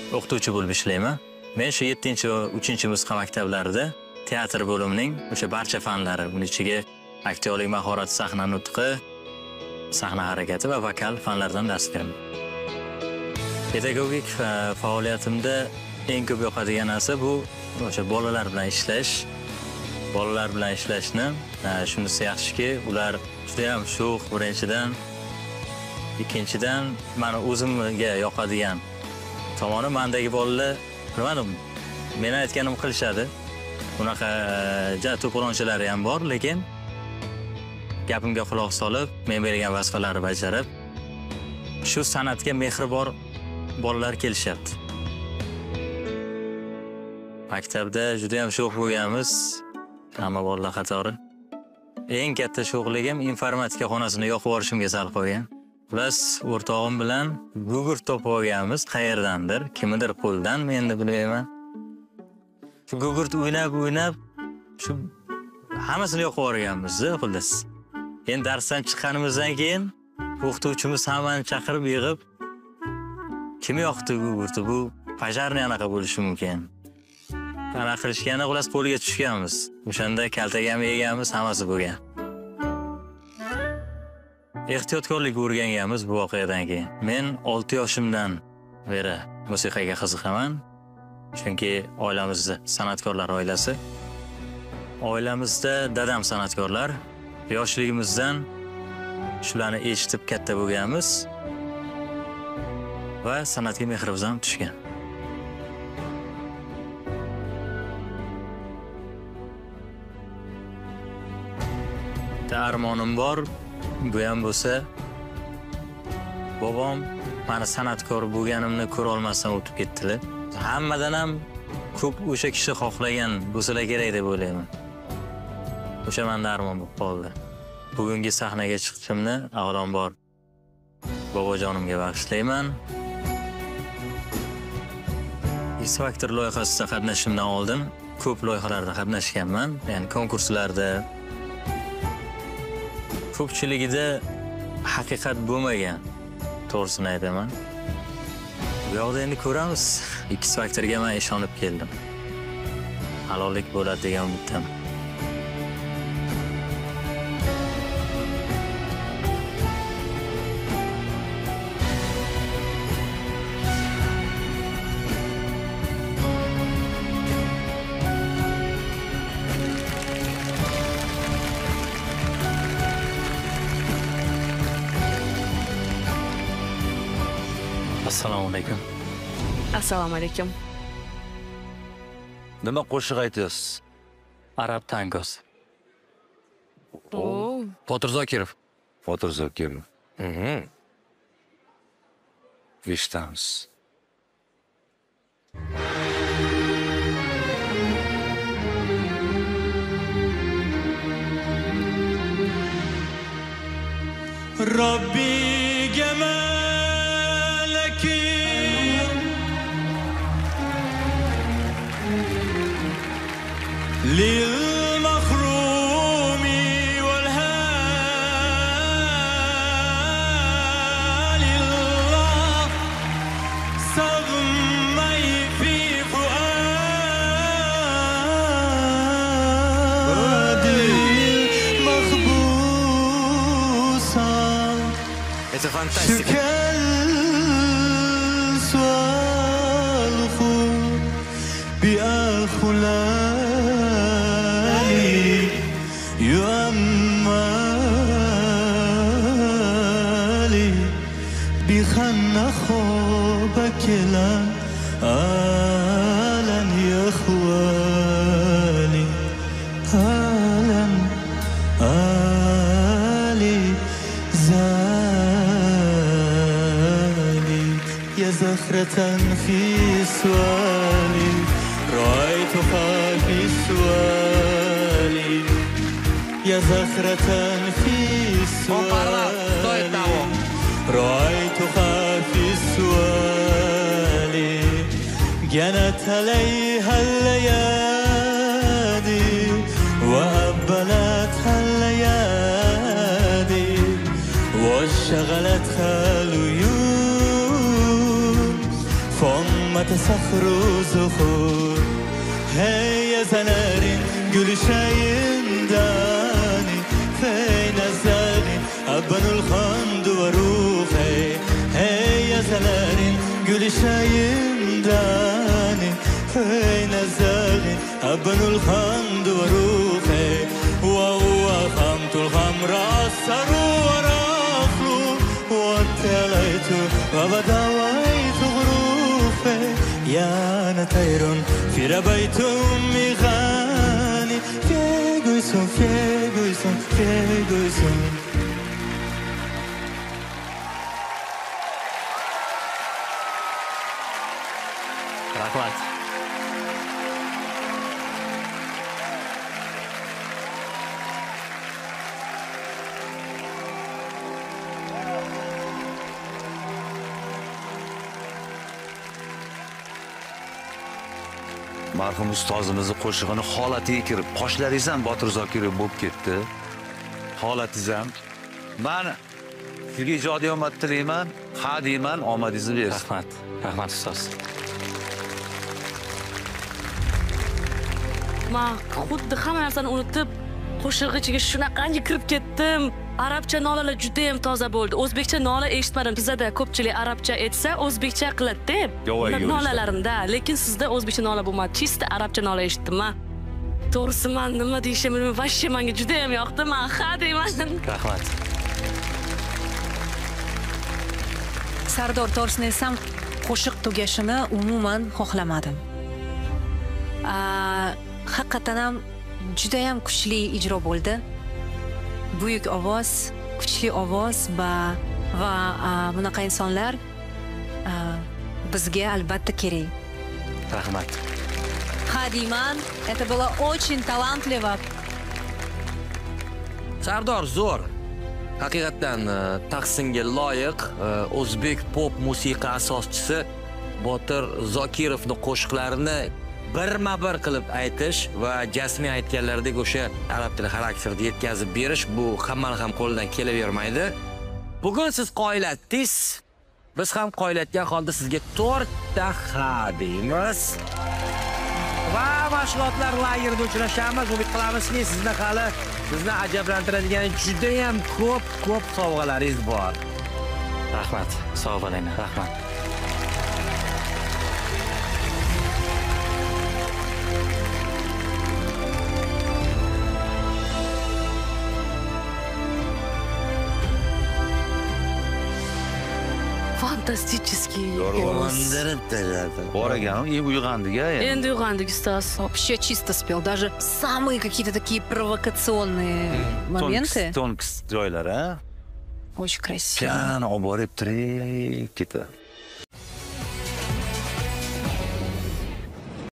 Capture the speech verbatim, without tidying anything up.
o'qituvchi bo'lib ishlayman. Men shu yettinchi va uchinchi musiqa maktablarida teatr bo'limining o'sha barcha fanlari, buning ichiga aktyorlik mahorati, sahna nutqi, sahna harakati va vokal fanlaridan dars beraman. Pedagogik faoliyatimda eng ko'p yoqadigan narsa bu o'sha bolalar bilan ishlash. Bolalar bilan ishlashni shunisi yaxshiki, ular juda ham sho'x birinchidan, ikkinchidan meni o'zimga yoqadigan tomoni mendagi bolalar bilmadim, men aytganim qilishadi. Bunaqa ja to'polonchilari ham bor, lekin gapimga quloq solib, men bergan vazifalarni bajarib, shu san'atga mehri bor bolalar kelishyapti. Maktabda juda ham sho'x bo'lganmiz, hamma bolalar qatori. Eng katta sho'xligim informatika xonasini yoqib yuborishimga sal qo'ygan. Plus o'rtog'im bilan gugurt topib olganmiz qayerdandir, kimnidir qo'ldan, men endi bilmayman. Shu gugurt o'ynab, o'ynab shu hammasini yoqib yuborganmiz, xullas. Endi darsdan chiqqanimizdan keyin o'qituvchimiz hammani chaqirib yig'ib, kim yoqdi gugurtni? Bu pajarni anaqa bo'lishi mumkin. Ana qilishganda xullas qo'lga tushganmiz. O'shanda kaltaga ham yeganmiz, hammasi bo'lgan. Ehtiyotkorlik o'rganganmiz bu voqeadan keyin. Men olti yoshimdan beri musiqaga qiziqaman. Chunki oilamizda san'atkorlar oilasi. Oilamizda dadam san'atkorlar. Yoshligimizdan shularni eshitib katta bo'lganmiz va san'atga mehrimiz ham tushgan. Armonim bor, bu ham bo'lsa, bobom meni san'atkor bo'lganimni ko'ra olmasdan o'tib ketdilar. Hammadan ham ko'p o'sha kishi xohlagan bo'lsalar kerak deb o'ylayman. O'sha menda armon bo'lib qoldi. Bugungi sahnaga chiqishimni avvalambor bobojonimga bag'ishlayman. X Factor loyihasida qatnashishimdan oldin ko'p loyihalarda qatnashganman, ya'ni konkurslarda. Ko'pchiligida haqiqat bo'lmagan, to'g'risini aytaman. Bu yoqda endi ko'ramiz. X Factorga men ishonib keldim. Halollik bo'ladi degan umiddaman. Assalomu alaykum. Assalomu alaykum. Nima qo'shiq aytasiz? Arab tangos. Oo. Botir Zokirov. Botir Zokirov. Mhm. Eshitamiz. Robbiga للمخروم والهال الله صغمي في فؤادي مخبوصا Это фантастика. بخنا خوبك لا أهلا يا خوالي أهلا آلي زالي يا زخرة في سوالي رأيتك في سوالي يا زخرة في سوالي رأيتك في السوال جنت عليها الليالي وهبلتها الليالي واشتغلتها العيون ثم قامت سخر زخور هی زنرین گلشاین دانی فين الزاني أبن الخند وروخي هي زنرين گلشاین دانی فين الزاني أبن الخند وروخي وهو خمت الخمر أثر ورافلو وابتليت وبدويت غروفي يا نطير في ربيت أمي غاني في قيسون في قيسون في قيسون Rahmat. Marhum ustozimizni qo'shig'ini holatiga kirib, qoshlaringiz ham Botir Zokirov bo'lib ketdi. Holatingiz ham. Men sizga ijodiy omad tilayman, ha deyman, omadingizni bersin. Rahmat. Rahmat ustoz. Men xuddi hamma narsani unutib, qo'shiq ichiga shunaqangi kirib ketdim. Arabcha nolalar juda ham toza bo'ldi. O'zbekcha nola eshitmadim. Bizda ko'pchilik arabcha aytsa, o'zbekcha qiladi-da. Yo'q, yo'q, Nolalarimda, lekin sizda o'zbekcha nola bo'lmadi. Chista arabcha nola eshitdim men. To'g'risi men nima deyishim bilmayman. Vashshe menga juda ham yoqdi. Men ha deyman. Rahmat. Sardor to'g'risini aytsam, qo'shiq tugashini umuman xohlamadim. Haqiqatan ham juda ham kuchli ijro bo'ldi. Buyuk ovoz, kuchli ovoz va va bunaqa insonlar bizga albatta kerak. Rahmat. Ha deyman, это было очень талантливо. Sardor zo'r. Haqiqatan tahsinga loyiq o'zbek pop musiqa asoschisi Botir Zokirovning qo'shiqlarini birma-bir qilib aytish va Jasmin aytganlaridek o'sha arab tili xarakterida yetkazib berish bu hammani ham qo'lidan kelavermaydi. Bugun siz qoyillatdingiz. Biz ham qoyillatgan holda sizga to'rtta ha deymiz. Va mashg'ulotlar lagerida uchrashamiz. Umid qilamizki, sizni hali sizni ajablantiradigan juda ham ko'p ko'p sovg'alaringiz bor. Rahmat. Sog' bo'ling. Rahmat. Fantasticheskiy. Bor ekan, и uyg'ondik-a. Endi uyg'ondik ustoz. Вообще чисто спел. Даже самые какие-то такие провокационные моменты. Tonks joylar, a? Очень красиво. Piano olib borib tirik ketdi.